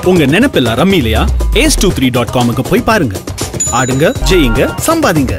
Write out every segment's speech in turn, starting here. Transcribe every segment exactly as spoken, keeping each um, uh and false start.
உங்க நினைப்பெல்லாம் ரம்மி இல்லையா? ஏஸ் டூ த்ரீ டாட் காமுக்கு போய் பாருங்க. ஆடுங்க, ஜெயிங்க, சம்பாதிங்க.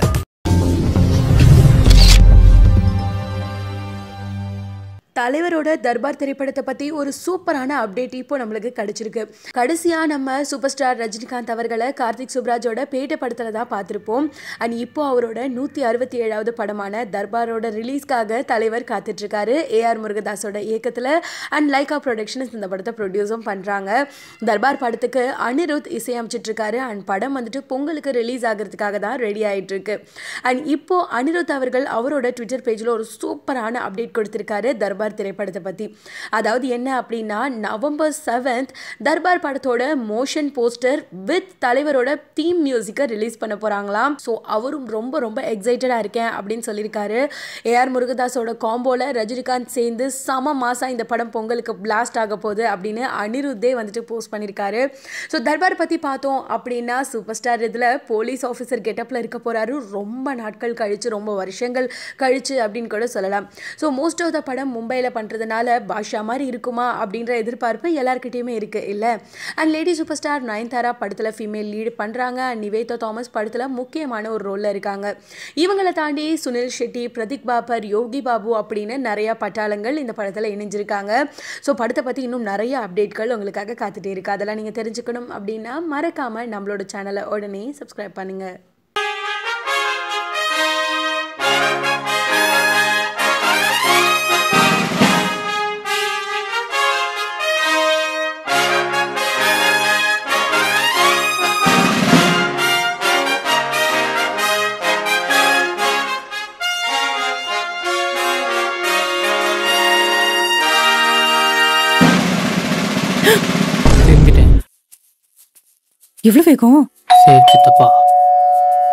தலைவரோட தர்பார் திரைப்படத்தை பற்றி ஒரு சூப்பரான அப்டேட் இப்போ நம்மளுக்கு கிடைச்சிருக்கு. கடைசியாக நம்ம சூப்பர் ஸ்டார் ரஜினிகாந்த் அவர்களை கார்த்திக் சுப்ராஜோட பேட்ட படத்தில் தான் பார்த்துருப்போம். அண்ட் இப்போ அவரோட நூற்றி அறுபத்தி ஏழாவது படமான தர்பாரோட ரிலீஸ்க்காக தலைவர் காத்துட்ருக்காரு. ஏஆர் முருகதாஸோட இயக்கத்தில் அண்ட் லைகா ப்ரொடக்ஷன்ஸ் இந்த படத்தை ப்ரொடியூஸும் பண்ணுறாங்க. தர்பார் படத்துக்கு அனிருத் இசையமைச்சிட்ருக்காரு. அண்ட் படம் வந்துட்டு பொங்கலுக்கு ரிலீஸ் ஆகிறதுக்காக தான் ரெடி ஆகிட்டுருக்கு. அண்ட் இப்போது அனிருத் அவர்கள் அவரோட ட்விட்டர் பேஜில் ஒரு சூப்பரான அப்டேட் கொடுத்துருக்காரு தர்பார் திரைப்படத்தை பற்றி. அதாவது என்ன அப்படின்னா, நவம்பர் செவன்த் தர்பார் படத்தோட மோஷன் போஸ்டர் வித் தலைவரோட தீம் மியூசிக்கை ரிலீஸ் பண்ண போகிறாங்களாம். ஸோ அவரும் ரொம்ப ரொம்ப எக்ஸைட்டடாக இருக்கேன் அப்படின்னு சொல்லியிருக்காரு. ஏஆர் முருகதாஸோட காம்போவில் ரஜினிகாந்த் சேர்ந்து சம மாசா இந்த படம் பொங்கலுக்கு பிளாஸ்ட் ஆக போகுது அப்படின்னு அனிருத்தே வந்துட்டு போஸ்ட் பண்ணியிருக்காரு. ஸோ தர்பார் பற்றி பார்த்தோம் அப்படின்னா, சூப்பர் ஸ்டார் இதில் போலீஸ் ஆஃபீஸர் கெட்டப்பில் இருக்க போகிறாரு. ரொம்ப நாட்கள் கழித்து, ரொம்ப வருஷங்கள் கழித்து அப்படின்னு கூட சொல்லலாம். ஸோ மோஸ்ட் ஆஃப் த படம் மும்பையில் பண்ணுறதுனால பாஷா மாதிரி இருக்குமா அப்படின்ற எதிர்பார்ப்பு எல்லாருக்கிட்டையுமே இருக்குது இல்லை? And lady super star Nayanthara படத்தில் ஃபீமேல் லீடு பண்ணுறாங்க. அண்ட் நிவேதா தாமஸ் படத்தில் முக்கியமான ஒரு ரோலில் இருக்காங்க. இவங்களை தாண்டி சுனில் ஷெட்டி, பிரதீக் பாபர், யோகி பாபு அப்படின்னு நிறையா பட்டாளங்கள் இந்த படத்தில் இணைஞ்சிருக்காங்க. ஸோ படத்தை பற்றி இன்னும் நிறைய அப்டேட்கள் உங்களுக்காக காத்துட்டே இருக்குது. அதெல்லாம் நீங்கள் தெரிஞ்சுக்கணும் அப்படின்னா மறக்காமல் நம்மளோட சேனலை உடனே சப்ஸ்கிரைப் பண்ணுங்கள். எவ்வளவு வேகம்? சரி சித்தப்பா.